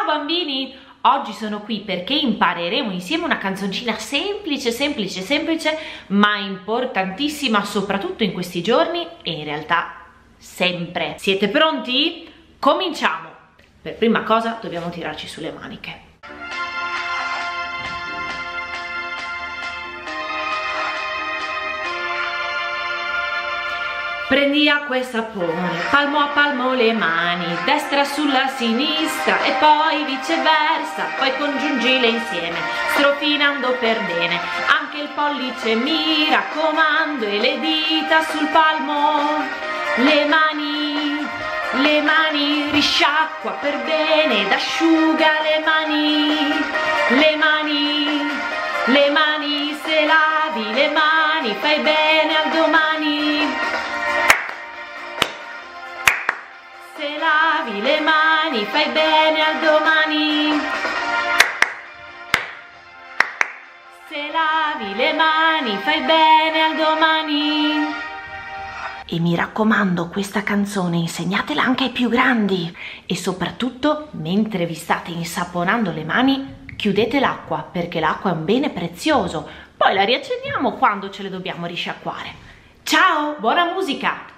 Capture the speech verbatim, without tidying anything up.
bambini! Oggi sono qui perché impareremo insieme una canzoncina semplice, semplice, semplice, ma importantissima, soprattutto in questi giorni e in realtà sempre. Siete pronti? Cominciamo! Per prima cosa dobbiamo tirarci sulle maniche. Prendi acqua e sapone, palmo a palmo le mani, destra sulla sinistra e poi viceversa, poi congiungile insieme, strofinando per bene, anche il pollice mi raccomando e le dita sul palmo, le mani, le mani, risciacqua per bene ed asciuga le mani, le mani, le mani, se lavi le mani fai bene al domani. Se lavi le mani fai bene al domani. Se lavi le mani fai bene al domani. E mi raccomando, questa canzone insegnatela anche ai più grandi. E soprattutto, mentre vi state insaponando le mani, chiudete l'acqua, perché l'acqua è un bene prezioso. Poi la riaccendiamo quando ce le dobbiamo risciacquare. Ciao, buona musica!